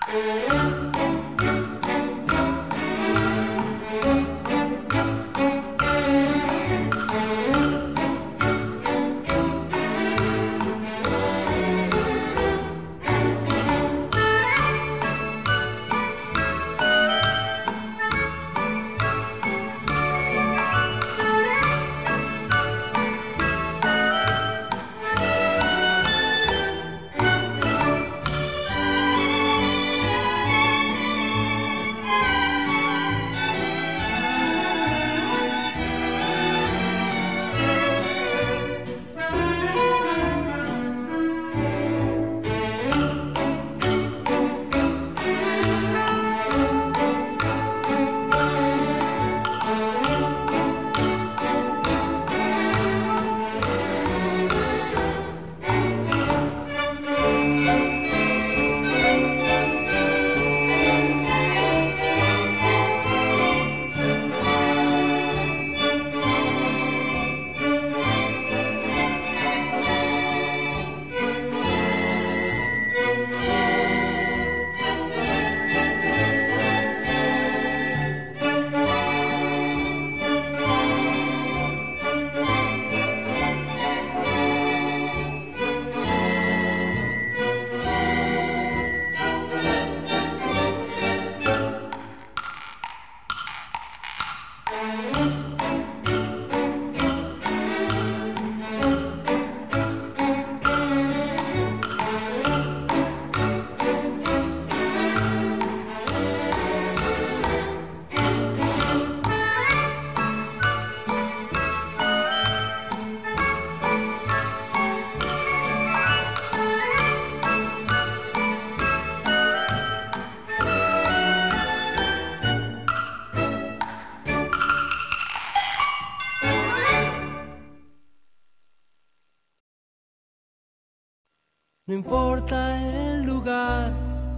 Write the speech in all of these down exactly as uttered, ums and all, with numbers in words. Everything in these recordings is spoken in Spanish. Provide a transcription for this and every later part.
No importa el lugar,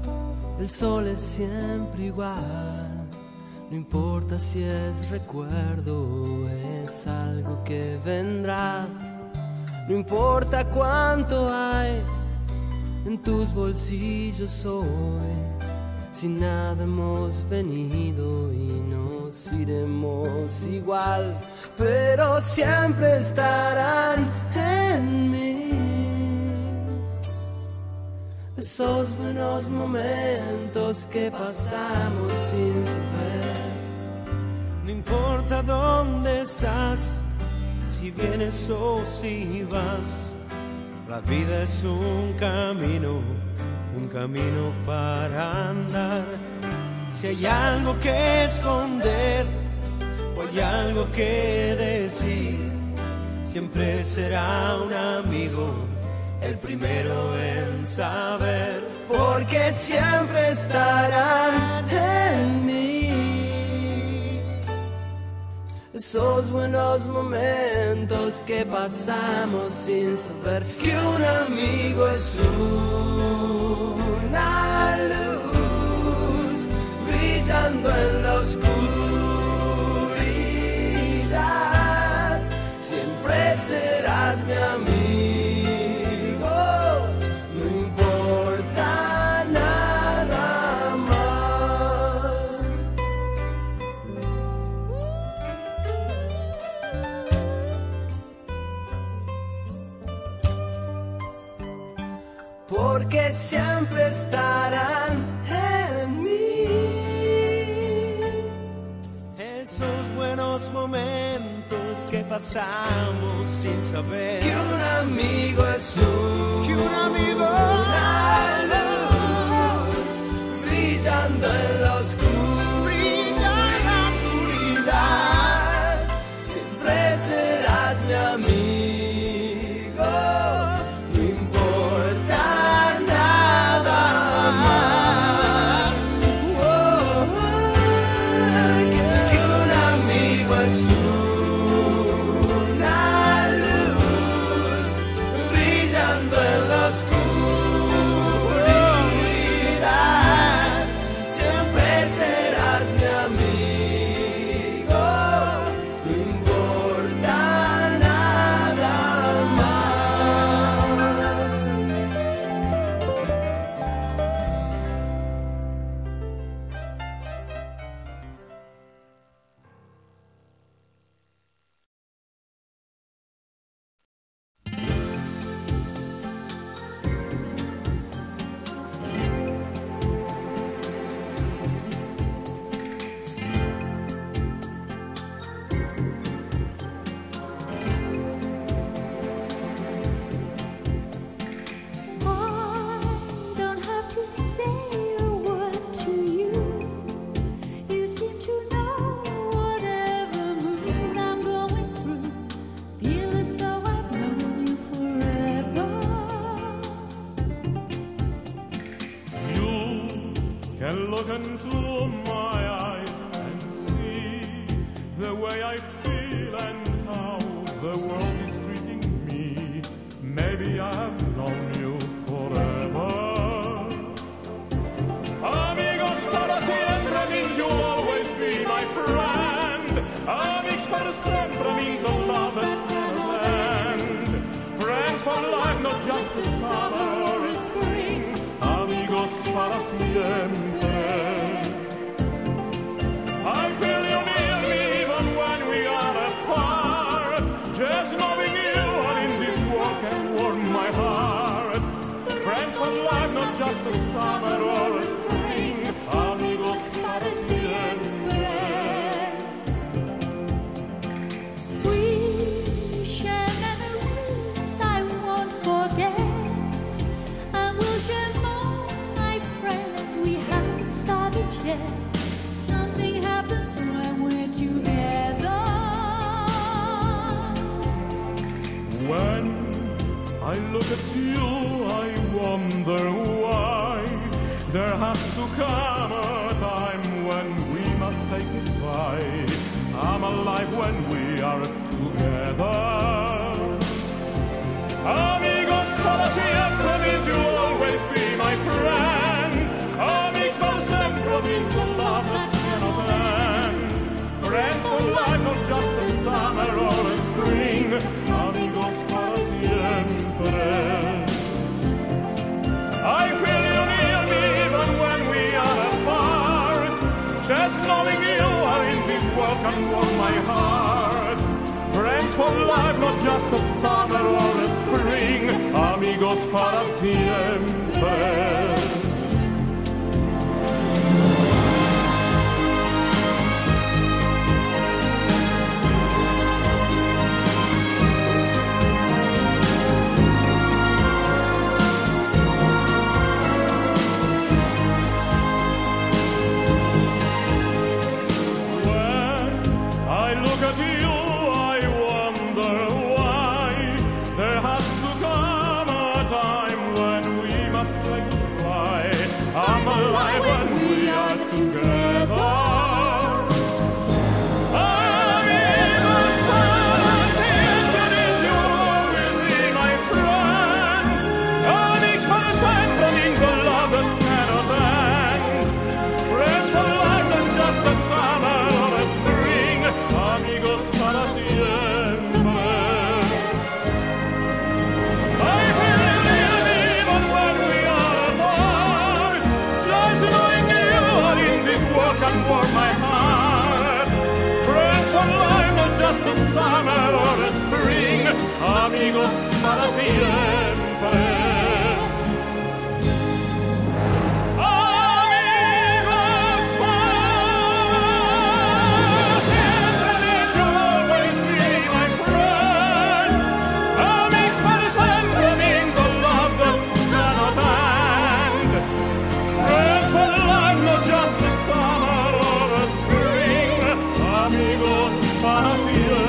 el sol es siempre igual. No importa si es recuerdo o es algo que vendrá. No importa cuánto hay en tus bolsillos hoy. Si nada hemos venido y nos iremos igual, pero siempre estarán en mí esos buenos momentos que pasamos sin saber. No importa dónde estás, si vienes o si vas, la vida es un camino, un camino para andar. Si hay algo que esconder o hay algo que decir, siempre será un amigo el primero en saber, porque siempre estarán en mí esos buenos momentos que pasamos sin saber que un amigo es una luz brillando en la oscuridad. Siempre serás mi amigo. Porque siempre estarán en mí esos buenos momentos que pasamos sin saber que un amigo es un, que un amigo una luz brillando en la oscuridad, brilla en la oscuridad. Siempre serás mi amigo. Brillando en la can look into my eyes and see the way I feel and how the world is treating me. Maybe I have known you forever. Amigos para siempre means you'll always be my friend. Amigos para siempre means a love that never ends. Friends for life, not just a summer or a spring. Amigos para siempre. I feel you near me even when we are apart. Just knowing you are in this world can warm my heart. Friends for life, not just a summer or a spring. Amigos para siempre. We share memories I won't forget, and we'll share more, my friend. We haven't started yet. Something happens when we're together. When I look at you, I wonder why there has to come a time when we must say goodbye. I'm alive when we are together. Amigos para siempre means you'll always be my friend. Amigos para siempre means a love that cannot end. Friends for life, not just a summer or a spring. Amigos para siempre. I feel you near me even when we are apart. Just knowing you are in this world can warm my heart. Friends for life, not just a summer or a spring. Amigos para siempre. Amigos para siempre. Amigos para siempre means you'll always be my friend. Amigos para siempre means a love that cannot end. Friends for life, not just a summer or a spring. Amigos para siempre.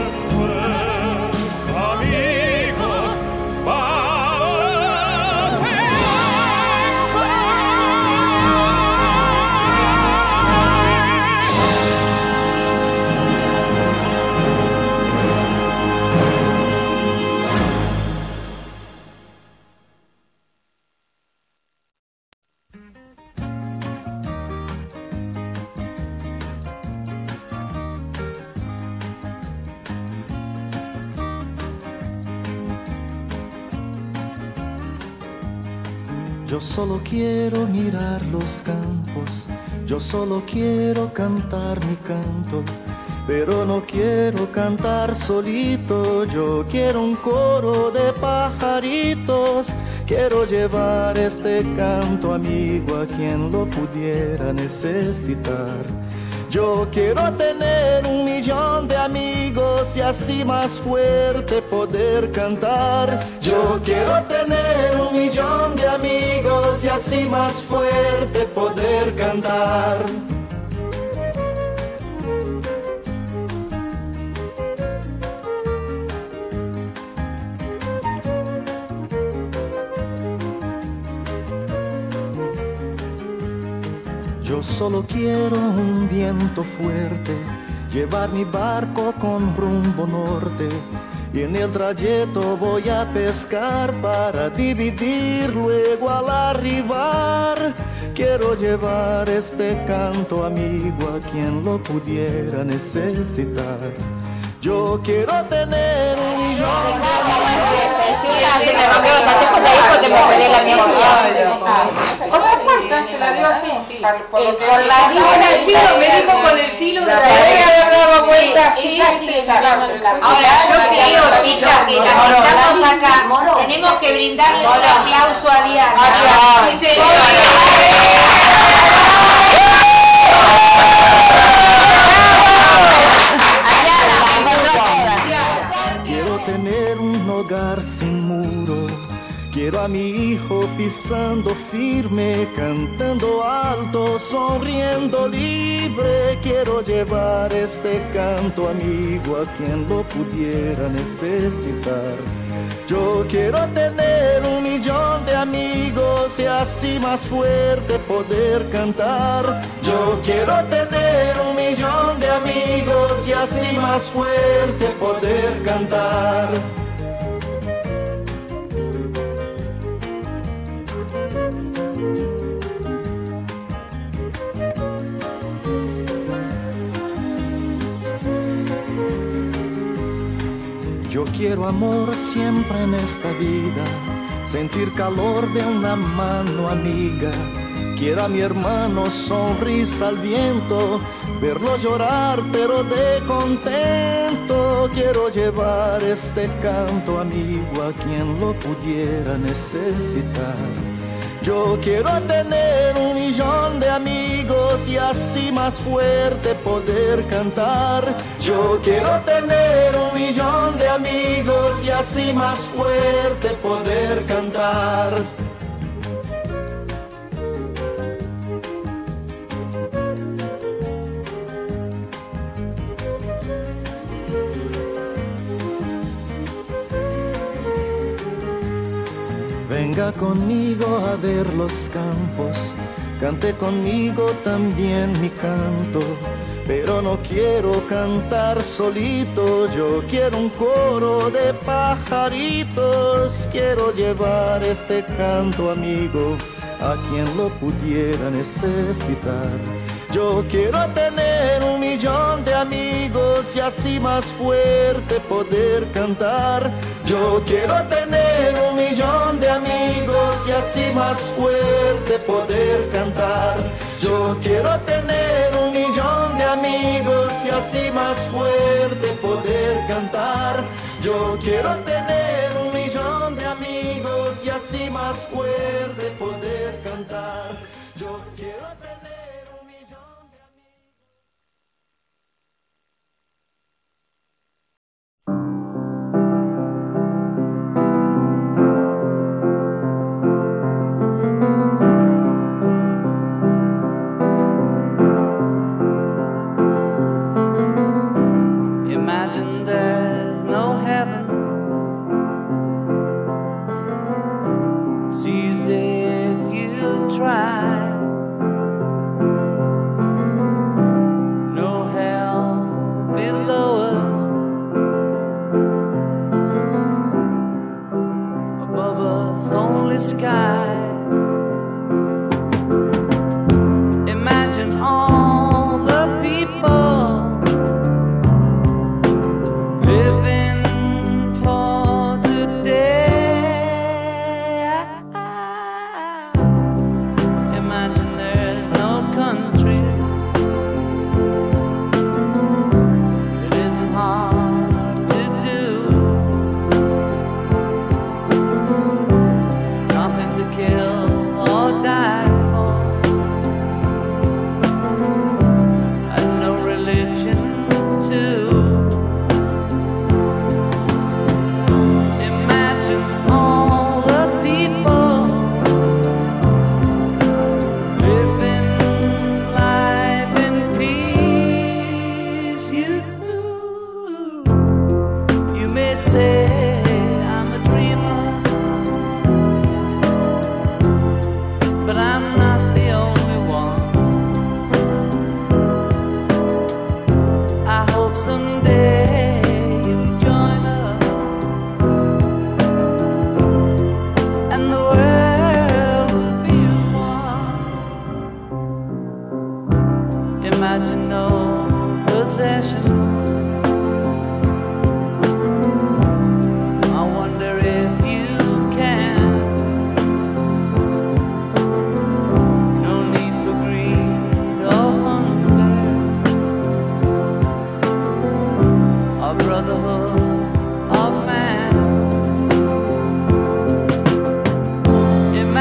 Yo solo quiero mirar los campos, yo solo quiero cantar mi canto, pero no quiero cantar solito, yo quiero un coro de pajaritos, quiero llevar este canto amigo a quien lo pudiera necesitar. Yo quiero tener un millón de amigos y así más fuerte poder cantar. Yo quiero tener un millón de amigos y así más fuerte poder cantar. Yo solo quiero un viento fuerte, llevar mi barco con rumbo norte, y en el trayecto voy a pescar para dividir luego al arribar. Quiero llevar este canto amigo a quien lo pudiera necesitar. Yo quiero tener un millón de ¿Cómo importa? Se la dio así. Con la diva del filo, me dijo con el filo de la debe haber dado vuelta así. Ahora, yo creo, chicas, que las que estamos acá, tenemos que brindarle un aplauso a Diana. Sí, señora. Quiero tener un hogar sin muro, quiero a mi hijo pisando firme, cantando alto, sonriendo libre. Quiero llevar este canto amigo a quien lo pudiera necesitar. Yo quiero tener un millón de amigos y así más fuerte poder cantar. Yo quiero tener un millón de amigos y así más fuerte poder cantar. Yo quiero amor siempre en esta vida, sentir calor de una mano amiga. Quiero a mi hermano sonrisa al viento, verlo llorar pero de contento. Quiero llevar este canto amigo a quien lo pudiera necesitar. Yo quiero tener un millón de amigos y así más fuerte poder cantar. Yo quiero tener un millón de amigos y así más fuerte poder cantar. Venga conmigo a ver los campos, cante conmigo también mi canto, pero no quiero cantar solito, yo quiero un coro de pajaritos. Quiero llevar este canto amigo a quien lo pudiera necesitar. Yo quiero tener un millón de amigos y así más fuerte poder cantar. Yo quiero tener un millón de amigos y así más fuerte poder cantar. Yo quiero tener un millón de amigos y así más fuerte poder cantar. Yo quiero tener un millón de amigos y así más fuerte poder cantar. Yo quiero tener un millón de amigos. Imagine there's no heaven. It's easy if you try. No hell below us. Above us only sky. Imagine all the people living for today. Imagine there's no countries. It isn't hard to do. Nothing to kill.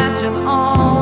imagine all